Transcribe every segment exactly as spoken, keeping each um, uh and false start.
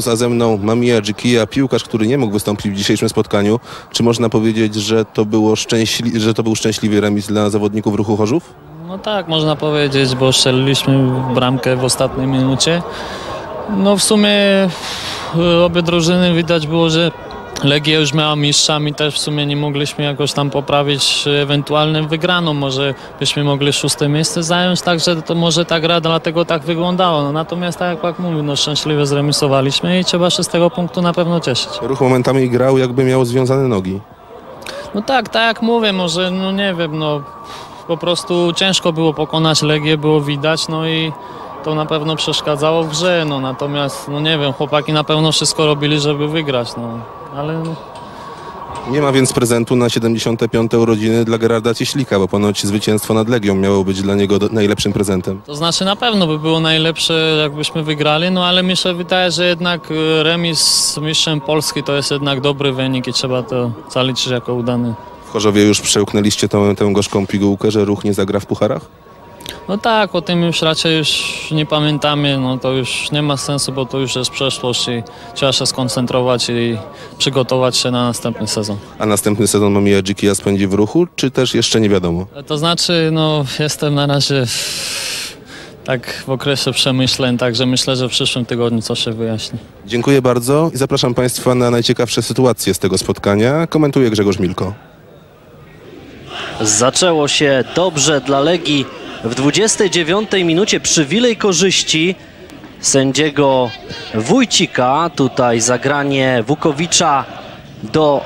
A ze mną Mamiya Gyikia, piłkarz, który nie mógł wystąpić w dzisiejszym spotkaniu. Czy można powiedzieć, że to, było szczęśli że to był szczęśliwy remis dla zawodników Ruchu Chorzów? No tak, można powiedzieć, bo strzeliliśmy bramkę w ostatniej minucie. No w sumie obie drużyny widać było, że Legia już miała mistrzami, też w sumie nie mogliśmy jakoś tam poprawić ewentualnym wygraną. Może byśmy mogli szóste miejsce zająć, także to może ta gra dlatego tak wyglądała. No, natomiast tak jak mówię, no szczęśliwie zremisowaliśmy i trzeba się z tego punktu na pewno cieszyć. Ruch momentami grał, jakby miał związane nogi. No tak, tak jak mówię, może no nie wiem, no po prostu ciężko było pokonać Legię, było widać, no i to na pewno przeszkadzało w grze, no natomiast, no nie wiem, chłopaki na pewno wszystko robili, żeby wygrać, no, ale... Nie ma więc prezentu na siedemdziesiąte piąte urodziny dla Gerarda Cieślika, bo ponoć zwycięstwo nad Legią miało być dla niego najlepszym prezentem. To znaczy na pewno by było najlepsze, jakbyśmy wygrali, no ale mi się wydaje, że jednak remis z mistrzem Polski to jest jednak dobry wynik i trzeba to zaliczyć jako udany. W Chorzowie już przełknęliście tą, tę gorzką pigułkę, że Ruch nie zagra w pucharach? No tak, o tym już raczej już nie pamiętamy, no to już nie ma sensu, bo to już jest przeszłość i trzeba się skoncentrować i przygotować się na następny sezon. A następny sezon Mamiya Gyikia spędzi w Ruchu, czy też jeszcze nie wiadomo? To znaczy, no jestem na razie tak w okresie przemyśleń, także myślę, że w przyszłym tygodniu coś się wyjaśni. Dziękuję bardzo i zapraszam Państwa na najciekawsze sytuacje z tego spotkania. Komentuje Grzegorz Milko. Zaczęło się dobrze dla Legii. W dwudziestej dziewiątej minucie przywilej korzyści sędziego Wójcika. Tutaj zagranie Wukowicza do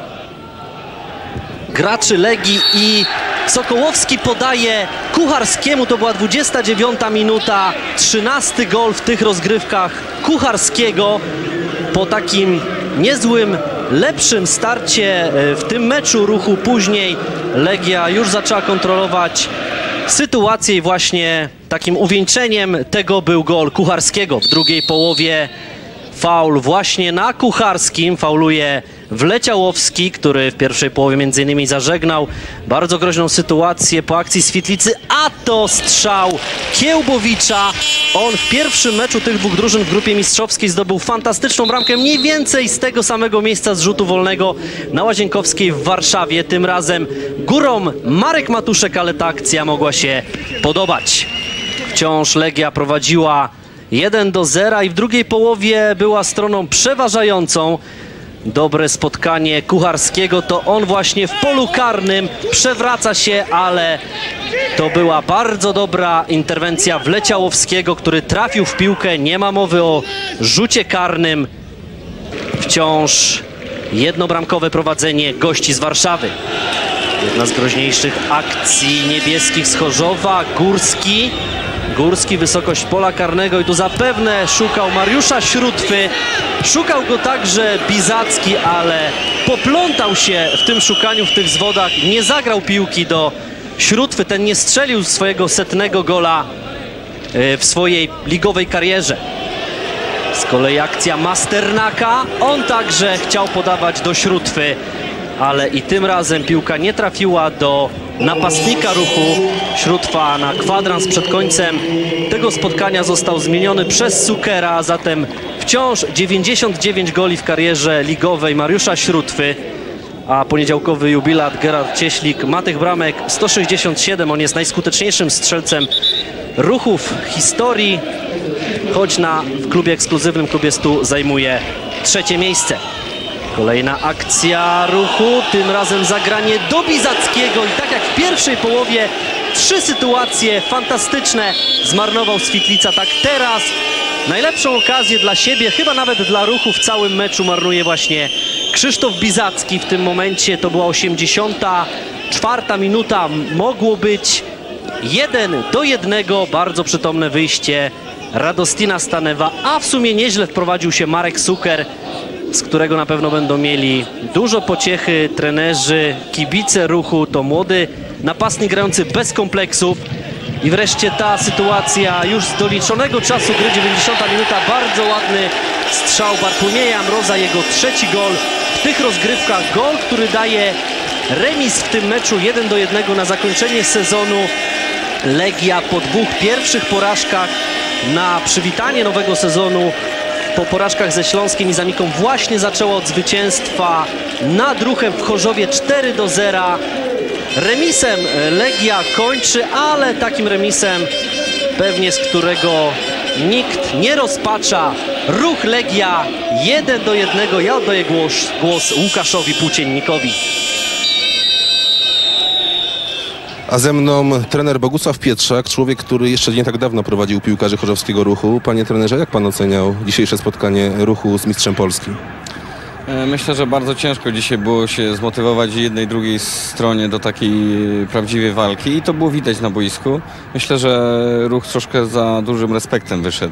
graczy Legii i Sokołowski podaje Kucharskiemu. To była dwudziesta dziewiąta minuta. trzynasty gol w tych rozgrywkach Kucharskiego. Po takim niezłym, lepszym starcie w tym meczu Ruchu później Legia już zaczęła kontrolować sytuację i właśnie takim uwieńczeniem tego był gol Kucharskiego. W drugiej połowie faul właśnie na Kucharskim. Fauluje Wleciałowski, który w pierwszej połowie między innymi zażegnał bardzo groźną sytuację po akcji Świetlicy, a to strzał Kiełbowicza. On w pierwszym meczu tych dwóch drużyn w grupie mistrzowskiej zdobył fantastyczną bramkę, mniej więcej z tego samego miejsca z rzutu wolnego na Łazienkowskiej w Warszawie. Tym razem górą Marek Matuszek, ale ta akcja mogła się podobać. Wciąż Legia prowadziła jeden do zera i w drugiej połowie była stroną przeważającą. Dobre spotkanie Kucharskiego, to on właśnie w polu karnym przewraca się, ale to była bardzo dobra interwencja Wleciałowskiego, który trafił w piłkę. Nie ma mowy o rzucie karnym. Wciąż jednobramkowe prowadzenie gości z Warszawy. Jedna z groźniejszych akcji niebieskich z Chorzowa. Górski. Górski, wysokość pola karnego i tu zapewne szukał Mariusza Śrótwy. Szukał go także Bizacki, ale poplątał się w tym szukaniu, w tych zwodach. Nie zagrał piłki do Śrótwy. Ten nie strzelił swojego setnego gola w swojej ligowej karierze. Z kolei akcja Masternaka. On także chciał podawać do Śrótwy, ale i tym razem piłka nie trafiła do napastnika Ruchu. Śrótwa na kwadrans przed końcem tego spotkania został zmieniony przez Sukera, a zatem wciąż dziewięćdziesiąt dziewięć goli w karierze ligowej Mariusza Śrótwy, a poniedziałkowy jubilat Gerard Cieślik ma tych bramek sto sześćdziesiąt siedem. On jest najskuteczniejszym strzelcem Ruchu w historii, choć na, w klubie ekskluzywnym, klubie stu, zajmuje trzecie miejsce. Kolejna akcja Ruchu, tym razem zagranie do Bizackiego i tak jak w pierwszej połowie trzy sytuacje fantastyczne zmarnował Świetlica, tak teraz najlepszą okazję dla siebie, chyba nawet dla Ruchu w całym meczu marnuje właśnie Krzysztof Bizacki. W tym momencie to była osiemdziesiąta czwarta minuta, mogło być jeden do jednego, bardzo przytomne wyjście Radostina Stanewa, a w sumie nieźle wprowadził się Marek Suker, z którego na pewno będą mieli dużo pociechy trenerzy, kibice Ruchu. To młody napastnik grający bez kompleksów. I wreszcie ta sytuacja już z doliczonego czasu gry, dziewięćdziesiąta minuta, bardzo ładny strzał Bartłomieja Mroza, jego trzeci gol w tych rozgrywkach. Gol, który daje remis w tym meczu jeden do jednego na zakończenie sezonu. Legia po dwóch pierwszych porażkach na przywitanie nowego sezonu po porażkach ze Śląskiem i Zamiką właśnie zaczęła od zwycięstwa nad Ruchem w Chorzowie cztery do zera. Remisem Legia kończy, ale takim remisem pewnie z którego nikt nie rozpacza. Ruch Legia jeden do jednego. Ja oddaję głos, głos Łukaszowi Płóciennikowi. A ze mną trener Bogusław Pietrzak, człowiek, który jeszcze nie tak dawno prowadził piłkarzy chorzowskiego Ruchu. Panie trenerze, jak pan oceniał dzisiejsze spotkanie Ruchu z mistrzem Polski? Myślę, że bardzo ciężko dzisiaj było się zmotywować jednej i drugiej stronie do takiej prawdziwej walki i to było widać na boisku. Myślę, że Ruch troszkę za dużym respektem wyszedł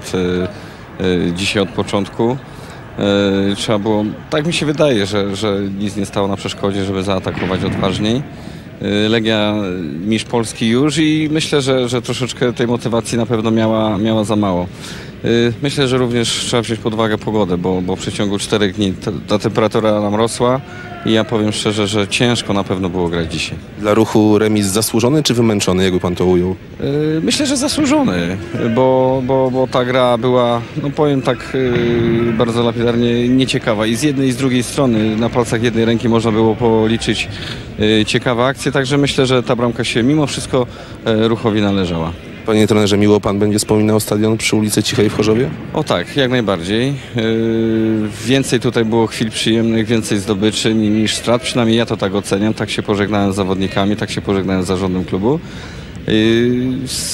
dzisiaj od początku. Trzeba było, tak mi się wydaje, że, że nic nie stało na przeszkodzie, żeby zaatakować odważniej. Legia mistrz Polski już i myślę, że, że troszeczkę tej motywacji na pewno miała, miała za mało. Myślę, że również trzeba wziąć pod uwagę pogodę, bo, bo w przeciągu czterech dni ta, ta temperatura nam rosła i ja powiem szczerze, że ciężko na pewno było grać dzisiaj. Dla Ruchu remis zasłużony czy wymęczony, jakby pan to ujął? Myślę, że zasłużony, bo, bo, bo ta gra była, no powiem tak bardzo lapidarnie, nieciekawa i z jednej i z drugiej strony na palcach jednej ręki można było policzyć ciekawe akcje, także myślę, że ta bramka się mimo wszystko Ruchowi należała. Panie trenerze, miło pan będzie wspominał stadion przy ulicy Cichej w Chorzowie? O tak, jak najbardziej. Yy, więcej tutaj było chwil przyjemnych, więcej zdobyczy niż strat. Przynajmniej ja to tak oceniam. Tak się pożegnałem z zawodnikami, tak się pożegnałem z zarządem klubu. Yy,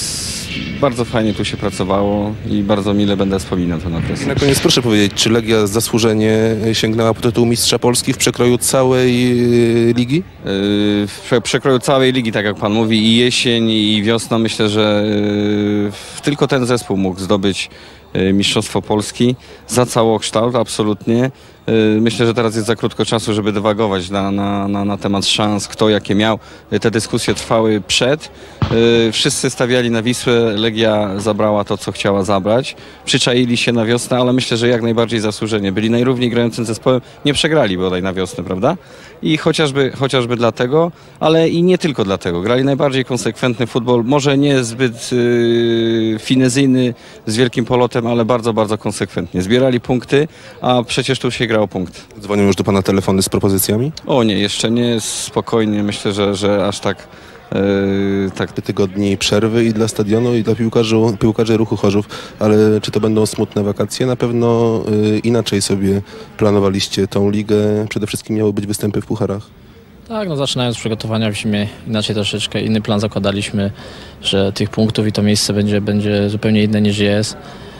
bardzo fajnie tu się pracowało i bardzo mile będę wspominał ten okres. I na koniec proszę powiedzieć, czy Legia zasłużenie sięgnęła po tytuł mistrza Polski w przekroju całej yy, ligi? Yy, w prze przekroju całej ligi, tak jak pan mówi, i jesień, i wiosna. Myślę, że yy, tylko ten zespół mógł zdobyć yy, mistrzostwo Polski za całokształt, absolutnie. Myślę, że teraz jest za krótko czasu, żeby dywagować na, na, na, na temat szans, kto jakie miał. Te dyskusje trwały przed. Wszyscy stawiali na Wisłę, Legia zabrała to, co chciała zabrać. Przyczaili się na wiosnę, ale myślę, że jak najbardziej zasłużenie. Byli najrówniej grającym zespołem, nie przegrali bodaj na wiosnę, prawda? I chociażby, chociażby dlatego, ale i nie tylko dlatego. Grali najbardziej konsekwentny futbol, może nie zbyt yy, finezyjny, z wielkim polotem, ale bardzo, bardzo konsekwentnie. Zbierali punkty, a przecież tu się grał punkt. Dzwonią już do pana telefony z propozycjami? O nie, jeszcze nie, spokojnie. Myślę, że, że aż tak... Yy, tak. Tygodni przerwy i dla stadionu, i dla piłkarzy, piłkarzy Ruchu Chorzów, ale czy to będą smutne wakacje? Na pewno yy, inaczej sobie planowaliście tą ligę. Przede wszystkim miały być występy w pucharach. Tak, no zaczynając przygotowania w zimie inaczej troszeczkę, inny plan zakładaliśmy, że tych punktów i to miejsce będzie, będzie zupełnie inne niż jest,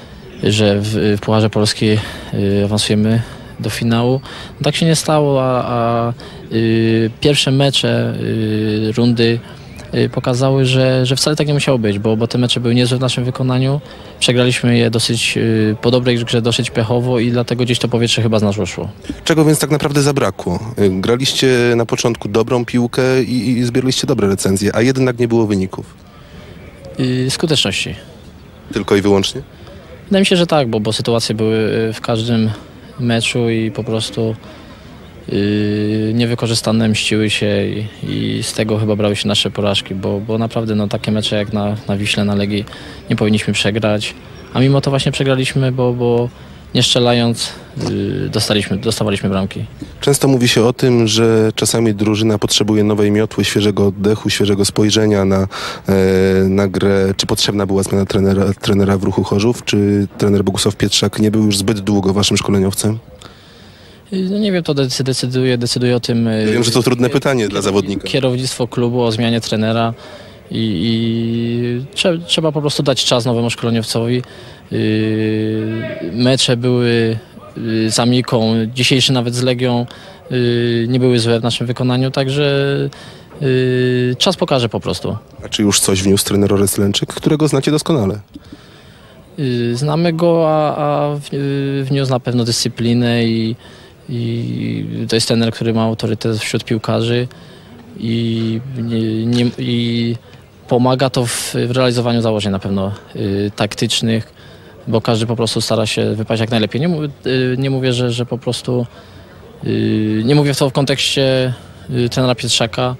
że w, w Pucharze Polski yy, awansujemy do finału. No tak się nie stało, a, a y, pierwsze mecze y, rundy y, pokazały, że, że wcale tak nie musiało być, bo, bo te mecze były niezłe w naszym wykonaniu. Przegraliśmy je dosyć y, po dobrej grze, dosyć pechowo i dlatego gdzieś to powietrze chyba z nas wyszło. Czego więc tak naprawdę zabrakło? Graliście na początku dobrą piłkę i, i zbieraliście dobre recenzje, a jednak nie było wyników. Y, skuteczności. Tylko i wyłącznie? Wydaje mi się, że tak, bo, bo sytuacje były w każdym meczu i po prostu yy, niewykorzystane mściły się i, i z tego chyba brały się nasze porażki, bo, bo naprawdę no, takie mecze jak na, na Wiśle, na Legii nie powinniśmy przegrać, a mimo to właśnie przegraliśmy, bo, bo nie strzelając yy, dostaliśmy, dostawaliśmy bramki. Często mówi się o tym, że czasami drużyna potrzebuje nowej miotły, świeżego oddechu, świeżego spojrzenia na, e, na grę. Czy potrzebna była zmiana trenera, trenera w Ruchu Chorzów? Czy trener Bogusław Pietrzak nie był już zbyt długo waszym szkoleniowcem? No nie wiem, to decyduje, decyduje o tym... Ja wiem, że to trudne pytanie dla zawodnika. Kierownictwo klubu o zmianie trenera i, i trze, trzeba po prostu dać czas nowemu szkoleniowcowi. Yy, mecze były z Amiką, dzisiejszy nawet z Legią yy, nie były złe w naszym wykonaniu, także yy, czas pokaże po prostu. A czy już coś wniósł trener Orest Lęczyk, którego znacie doskonale? Yy, znamy go, a, a w, wniósł na pewno dyscyplinę i, i to jest trener, który ma autorytet wśród piłkarzy i, nie, nie, i pomaga to w, w realizowaniu założeń na pewno yy, taktycznych, bo każdy po prostu stara się wypaść jak najlepiej. Nie, mówię, nie mówię, że, że po prostu... Yy, nie mówię w to w kontekście yy, trenera Pietrzaka,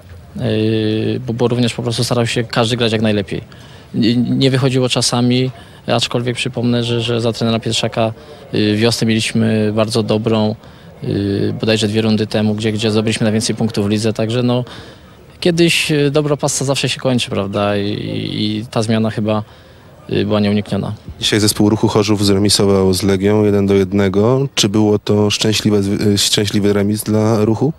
yy, bo, bo również po prostu starał się każdy grać jak najlepiej. Nie, nie wychodziło czasami, aczkolwiek przypomnę, że, że za trenera Pietrzaka y, wiosnę mieliśmy bardzo dobrą, y, bodajże dwie rundy temu, gdzie, gdzie zdobyliśmy najwięcej punktów w lidze, także no kiedyś y, dobra pasja zawsze się kończy, prawda, i, i, i ta zmiana chyba y, była nieunikniona. Dzisiaj zespół Ruchu Chorzów zremisował z Legią jeden do jednego. Czy było to szczęśliwe, szczęśliwy remis dla Ruchu?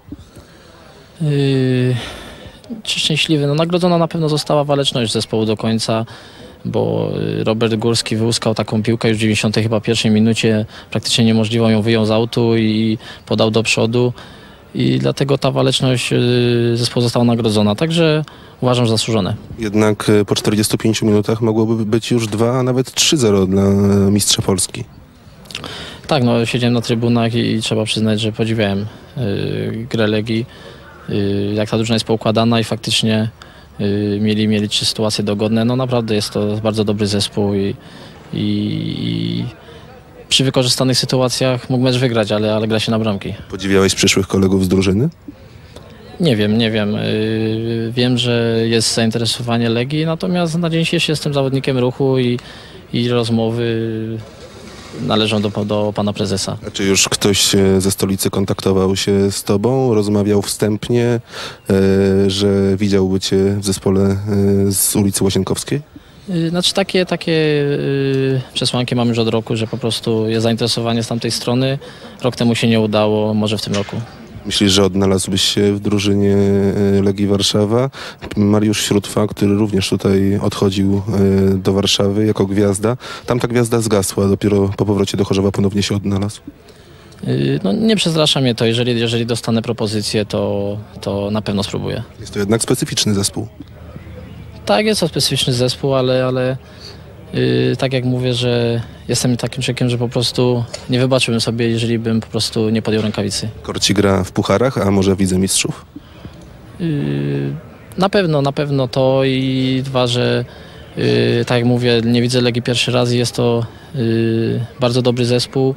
Yy, czy szczęśliwy? No nagrodzona na pewno została waleczność zespołu do końca, bo Robert Górski wyłuskał taką piłkę już w dziewięćdziesiątej chyba pierwszej minucie, praktycznie niemożliwą, ją wyjął z autu i podał do przodu i dlatego ta waleczność zespołu została nagrodzona, także uważam, że zasłużone. Jednak po czterdziestu pięciu minutach mogłoby być już dwa, a nawet trzy zero dla mistrza Polski. Tak, no siedziałem na trybunach i, i trzeba przyznać, że podziwiałem yy, grę Legii, yy, jak ta drużyna jest poukładana i faktycznie yy, mieli, mieli trzy sytuacje dogodne. No naprawdę jest to bardzo dobry zespół i, i, i przy wykorzystanych sytuacjach mógł mecz wygrać, ale, ale gra się na bramki. Podziwiałeś przyszłych kolegów z drużyny? Nie wiem, nie wiem. Yy, wiem, że jest zainteresowanie Legii, natomiast na dzień dzisiejszy jestem zawodnikiem Ruchu i, i rozmowy należą do, do pana prezesa. A czy już ktoś ze stolicy kontaktował się z tobą, rozmawiał wstępnie, e, że widziałby cię w zespole e, z ulicy Łazienkowskiej? Yy, znaczy takie, takie yy, przesłanki mam już od roku, że po prostu jest zainteresowanie z tamtej strony. Rok temu się nie udało, może w tym roku. Myślisz, że odnalazłbyś się w drużynie Legii Warszawa? Mariusz Śródfa, który również tutaj odchodził do Warszawy jako gwiazda. Tam ta gwiazda zgasła, dopiero po powrocie do Chorzowa ponownie się odnalazł. No, nie przestrasza mnie to, jeżeli, jeżeli dostanę propozycję, to, to na pewno spróbuję. Jest to jednak specyficzny zespół. Tak, jest to specyficzny zespół, ale, ale yy, tak jak mówię, że jestem takim człowiekiem, że po prostu nie wybaczyłbym sobie, jeżeli bym po prostu nie podjął rękawicy. Korci gra w pucharach, a może w Lidze Mistrzów? Yy, na pewno, na pewno to i dwa, że yy, tak jak mówię, nie widzę Legii pierwszy raz i jest to yy, bardzo dobry zespół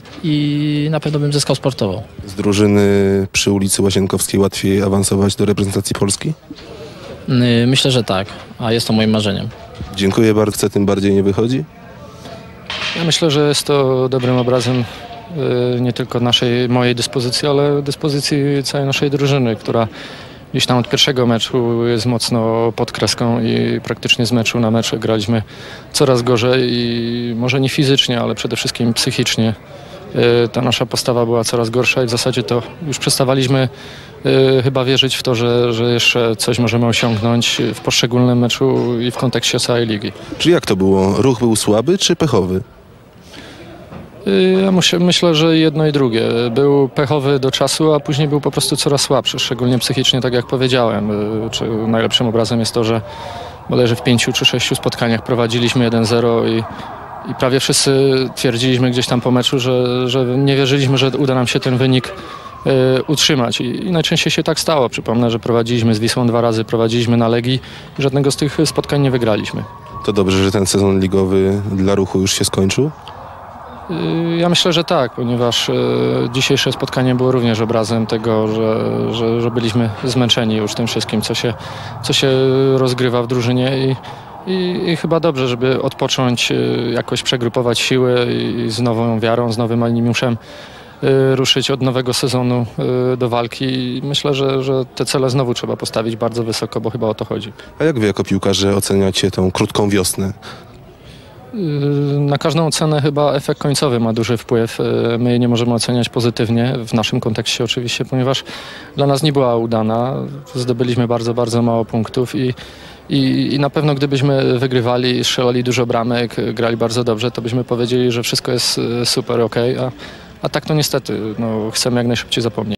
i na pewno bym zyskał sportowo. Z drużyny przy ulicy Łazienkowskiej łatwiej awansować do reprezentacji Polski? Yy, myślę, że tak, a jest to moim marzeniem. Dziękuję bardzo, tym bardziej nie wychodzi. Ja myślę, że jest to dobrym obrazem y, nie tylko naszej, mojej dyspozycji, ale dyspozycji całej naszej drużyny, która gdzieś tam od pierwszego meczu jest mocno pod kreską i praktycznie z meczu na mecz graliśmy coraz gorzej i może nie fizycznie, ale przede wszystkim psychicznie. Y, ta nasza postawa była coraz gorsza i w zasadzie to już przestawaliśmy y, chyba wierzyć w to, że, że jeszcze coś możemy osiągnąć w poszczególnym meczu i w kontekście całej ligi. Czy jak to było? Ruch był słaby czy pechowy? Ja myślę, myślę, że jedno i drugie. Był pechowy do czasu, a później był po prostu coraz słabszy, szczególnie psychicznie, tak jak powiedziałem. Czy najlepszym obrazem jest to, że bodajże w pięciu czy sześciu spotkaniach prowadziliśmy jeden zero i, i prawie wszyscy twierdziliśmy gdzieś tam po meczu, że, że nie wierzyliśmy, że uda nam się ten wynik y, utrzymać. I, I najczęściej się tak stało. Przypomnę, że prowadziliśmy z Wisłą dwa razy, prowadziliśmy na Legii i żadnego z tych spotkań nie wygraliśmy. To dobrze, że ten sezon ligowy dla Ruchu już się skończył? Ja myślę, że tak, ponieważ dzisiejsze spotkanie było również obrazem tego, że, że, że byliśmy zmęczeni już tym wszystkim, co się, co się rozgrywa w drużynie i, i, i chyba dobrze, żeby odpocząć, jakoś przegrupować siły i z nową wiarą, z nowym aliniuszem ruszyć od nowego sezonu do walki i myślę, że, że te cele znowu trzeba postawić bardzo wysoko, bo chyba o to chodzi. A jak wy jako piłkarze oceniacie tą krótką wiosnę? Na każdą ocenę chyba efekt końcowy ma duży wpływ. My jej nie możemy oceniać pozytywnie, w naszym kontekście oczywiście, ponieważ dla nas nie była udana. Zdobyliśmy bardzo, bardzo mało punktów i, i, i na pewno gdybyśmy wygrywali, strzelali dużo bramek, grali bardzo dobrze, to byśmy powiedzieli, że wszystko jest super, okej, a, a tak to niestety, no, chcemy jak najszybciej zapomnieć.